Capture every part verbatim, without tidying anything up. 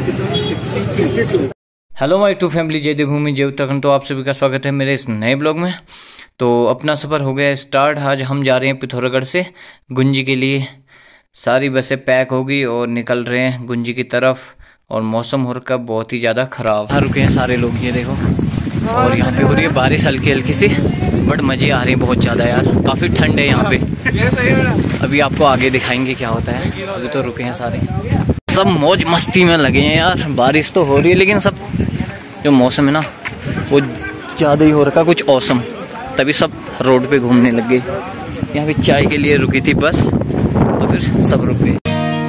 Hello my to family, जय देवभूमि जय उत्तराखंड। तो आप सभी का स्वागत है मेरे इस नए ब्लॉग में। तो अपना सफ़र हो गया स्टार्ट। आज हम जा रहे हैं पिथौरागढ़ से गुंजी के लिए। सारी बसें पैक होगी और निकल रहे हैं गुंजी की तरफ। और मौसम हो रखा बहुत ही ज़्यादा ख़राब। यहाँ रुके हैं सारे लोग, ये देखो। और यहाँ पे हो रही है बारिश हल्की हल्की सी, बट मज़े आ रहे हैं बहुत ज़्यादा यार। काफ़ी ठंड है यहाँ पे। अभी आपको आगे दिखाएंगे क्या होता है। अभी तो रुके हैं सारे, सब मौज मस्ती में लगे हैं यार। बारिश तो हो रही है लेकिन सब जो मौसम है ना वो ज़्यादा ही हो रखा कुछ औसम। तभी सब रोड पे घूमने लग गए। यहाँ पे चाय के लिए रुकी थी बस, तो फिर सब रुक गए।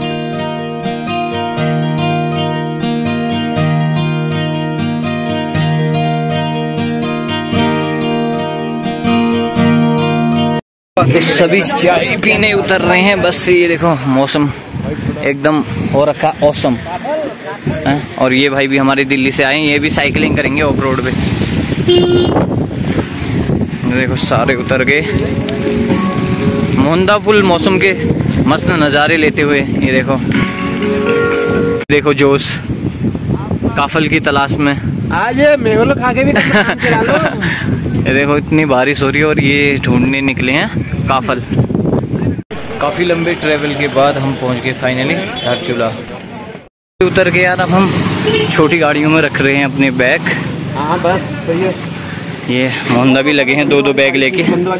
सभी चाय पीने उतर रहे हैं बस। ये देखो मौसम एकदम हो रखा औसम है। और ये भाई भी हमारे दिल्ली से आए हैं, ये भी साइकिलिंग करेंगे ऑफ रोड पे। देखो सारे उतर गए। मोहंदा पुल मौसम के मस्त नज़ारे लेते हुए। ये देखो देखो जोश काफल की तलाश में। आज मेहुल खा के भी चला लो। ये देखो इतनी बारिश हो रही है और ये ढूंढने निकले हैं काफल। काफ़ी लंबे ट्रेवल के बाद हम पहुंच गए फाइनली धारचूला। उतर के यार अब हम छोटी गाड़ियों में रख रहे हैं अपने बैग। हाँ बस सही है। ये मोहंदा भी लगे हैं, दो दो बैग लेके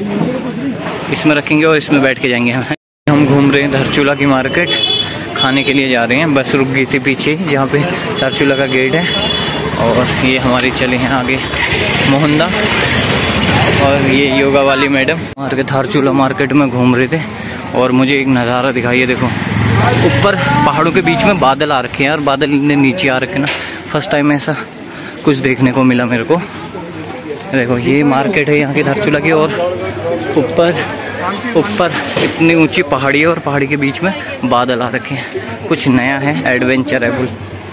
इसमें रखेंगे और इसमें बैठ के जाएंगे। हम घूम रहे हैं धारचूला की मार्केट, खाने के लिए जा रहे हैं। बस रुक गई थी पीछे जहाँ पे धारचूला का गेट है। और ये हमारे चले हैं आगे मोहंदा। और ये योगा वाली मैडम मार्केट धारचूला मार्केट में घूम रहे थे। और मुझे एक नज़ारा दिखाइए, देखो ऊपर पहाड़ों के बीच में बादल आ रखे हैं यार। बादल इतने नीचे आ रखे ना, फर्स्ट टाइम ऐसा कुछ देखने को मिला मेरे को। देखो ये मार्केट है यहाँ की धारचूला की। और ऊपर ऊपर इतनी ऊंची पहाड़ी है और पहाड़ी के बीच में बादल आ रखे हैं। कुछ नया है, एडवेंचरेबल।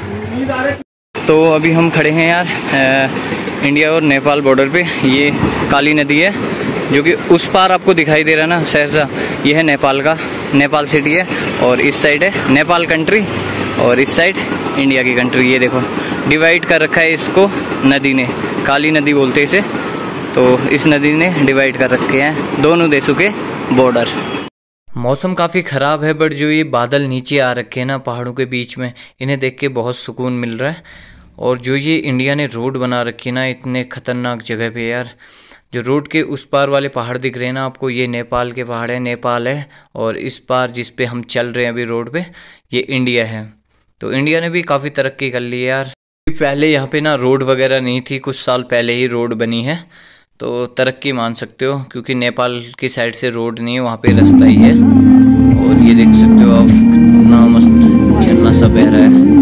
तो अभी हम खड़े हैं यार आ, इंडिया और नेपाल बॉर्डर पे। ये काली नदी है जो कि उस पार आपको दिखाई दे रहा है ना, सहरसा। ये है नेपाल का, नेपाल सिटी है। और इस साइड है नेपाल कंट्री और इस साइड इंडिया की कंट्री। ये देखो डिवाइड कर रखा है इसको नदी ने, काली नदी बोलते हैं इसे। तो इस नदी ने डिवाइड कर रखे हैं दोनों देशों के बॉर्डर। मौसम काफ़ी ख़राब है, बट जो ये बादल नीचे आ रखे हैं ना पहाड़ों के बीच में, इन्हें देख के बहुत सुकून मिल रहा है। और जो ये इंडिया ने रोड बना रखी है ना इतने ख़तरनाक जगह पे यार, जो रोड के उस पार वाले पहाड़ दिख रहे हैं ना आपको, ये नेपाल के पहाड़ है, नेपाल है। और इस पार जिस पे हम चल रहे हैं अभी रोड पे, ये इंडिया है। तो इंडिया ने भी काफ़ी तरक्की कर ली है यार। पहले यहाँ पे ना रोड वगैरह नहीं थी, कुछ साल पहले ही रोड बनी है। तो तरक्की मान सकते हो, क्योंकि नेपाल की साइड से रोड नहीं है, वहाँ पे रास्ता ही है। और ये देख सकते हो आप कितना मस्त झरना सा बह रहा है।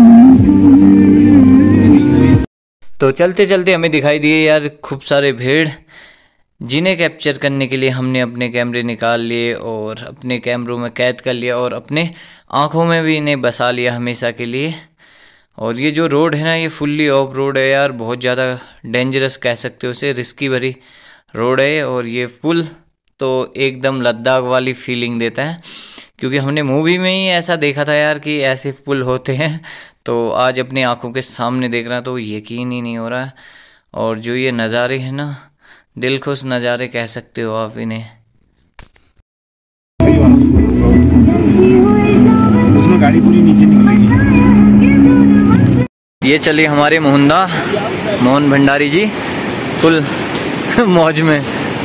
तो चलते चलते हमें दिखाई दिए यार खूब सारे भीड़, जिन्हें कैप्चर करने के लिए हमने अपने कैमरे निकाल लिए और अपने कैमरों में कैद कर लिया और अपने आँखों में भी इन्हें बसा लिया हमेशा के लिए। और ये जो रोड है ना ये फुल्ली ऑफ रोड है यार, बहुत ज़्यादा डेंजरस कह सकते हो उसे, रिस्की भरी रोड है। और ये पुल तो एकदम लद्दाख वाली फीलिंग देता है, क्योंकि हमने मूवी में ही ऐसा देखा था यार कि ऐसे पुल होते हैं। तो आज अपनी आंखों के सामने देख रहा तो यकीन ही नहीं हो रहा है। और जो ये नज़ारे हैं ना, दिल खुश नज़ारे कह सकते हो आप इन्हें। उसमें गाड़ी पूरी नीचे निकलेगी। ये चलिए हमारे मोहंदा मोहन भंडारी जी फुल मौज में।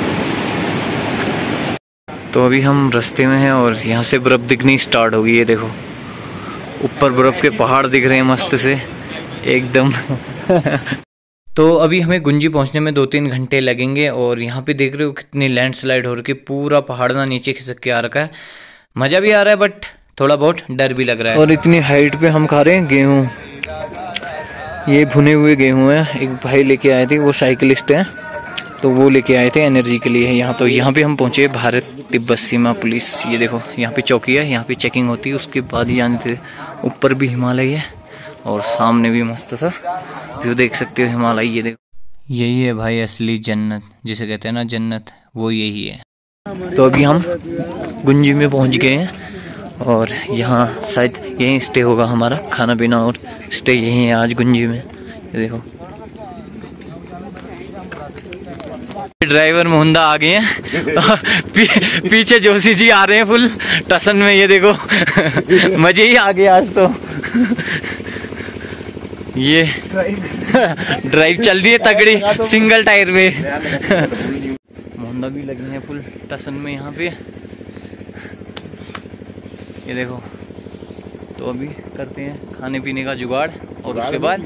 तो अभी हम रास्ते में हैं और यहाँ से बर्फ दिखनी स्टार्ट होगी। ये देखो ऊपर बर्फ के पहाड़ दिख रहे हैं मस्त से एकदम। तो अभी हमें गुंजी पहुँचने में दो तीन घंटे लगेंगे। और यहाँ पे देख रहे हो कितनी लैंडस्लाइड हो रही है, पूरा पहाड़ ना नीचे खिसक के आ रखा है। मज़ा भी आ रहा है बट थोड़ा बहुत डर भी लग रहा है। और इतनी हाइट पे हम खा रहे हैं गेहूँ, ये भुने हुए गेहूँ हैं। एक भाई लेके आए थे, वो साइकिलिस्ट हैं, तो वो लेके आए थे एनर्जी के लिए यहाँ। तो यहाँ पे हम पहुँचे भारत तिब्बत सीमा पुलिस। ये देखो यहाँ पे चौकी है, यहाँ पे चेकिंग होती है, उसके बाद ही जाने थे। ऊपर भी हिमालय है और सामने भी मस्त सा व्यू देख सकते हो हिमालय। ये देखो यही है भाई असली जन्नत, जिसे कहते हैं ना जन्नत, वो यही है। तो अभी हम गुंजी में पहुँच गए हैं और यहाँ शायद यहीं स्टे होगा हमारा, खाना पीना और स्टे यहीं है आज गुंजी में। ये देखो ड्राइवर मोहंदा आ गए हैं पी, पीछे जोशी जी आ रहे हैं फुल टसन में। ये देखो मजे ही आ गए आज तो। ये ड्राइव चल रही है तगड़ी सिंगल टायर में। मोहंदा भी लगे हैं फुल टसन में यहाँ पे। ये देखो तो अभी करते हैं खाने पीने का जुगाड़ और उसके बाद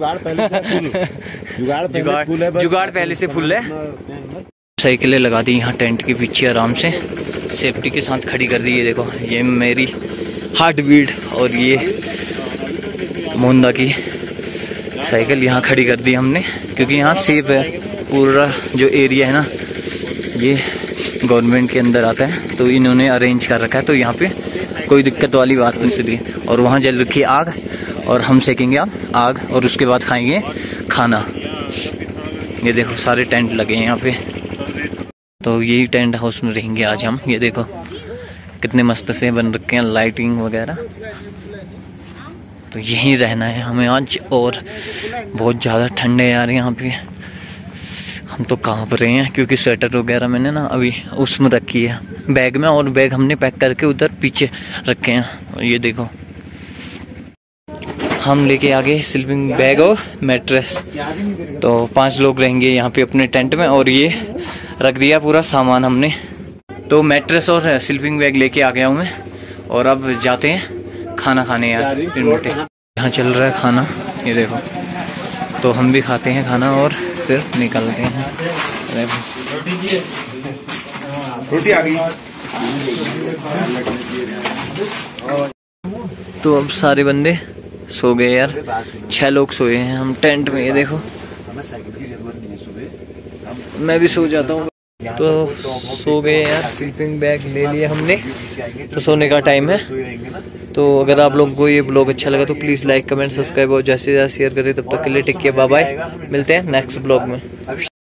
जुगाड़ जुगाड़ पहले से फुल है। साइकिलें लगा दी यहाँ टेंट के पीछे आराम से सेफ्टी के साथ खड़ी कर दी। ये देखो ये मेरी हार्ट बीट और ये मोहंदा की साइकिल यहाँ खड़ी कर दी हमने, क्योंकि यहाँ सेफ है। पूरा जो एरिया है ना ये गवर्नमेंट के अंदर आता है, तो इन्होंने अरेंज कर रखा है, तो यहाँ पे कोई दिक्कत वाली बात नहीं। इसलिए और वहाँ जल रखी है आग और हम सेकेंगे आप आग और उसके बाद खाएंगे खाना। ये देखो सारे टेंट लगे हैं यहाँ पे, तो यही टेंट हाउस में रहेंगे आज हम। ये देखो कितने मस्त से बन रखे हैं लाइटिंग वगैरह, तो यहीं रहना है हमें आज। और बहुत ज़्यादा ठंड है यार यहाँ पे, हम तो कांप रहे हैं क्योंकि स्वेटर वगैरह मैंने ना अभी उसमें रखी है बैग में, और बैग हमने पैक करके उधर पीछे रखे हैं। और ये देखो हम लेके आ गए स्लीपिंग बैग और मैट्रेस, तो पांच लोग रहेंगे यहाँ पे अपने टेंट में। और ये रख दिया पूरा सामान हमने, तो मैट्रेस और स्लीपिंग बैग लेके आ गया हूँ मैं। और अब जाते हैं खाना खाने यार। यहाँ चल रहा है खाना, ये देखो, तो हम भी खाते हैं खाना और फिर निकलते हैं। रोटी आ गई। तो अब सारे बंदे सो गए यार, छह लोग सोए हैं हम टेंट में। ये देखो मैं भी सो जाता हूँ, तो सो गए यार। स्लीपिंग बैग ले लिया हमने, तो सोने का टाइम है। तो अगर आप लोगों को ये ब्लॉग अच्छा लगा तो प्लीज़ लाइक कमेंट सब्सक्राइब और जैसे ज़्यादा शेयर करें। तब तक के लिए टेक केयर, बाय बाय, मिलते हैं नेक्स्ट ब्लॉग में।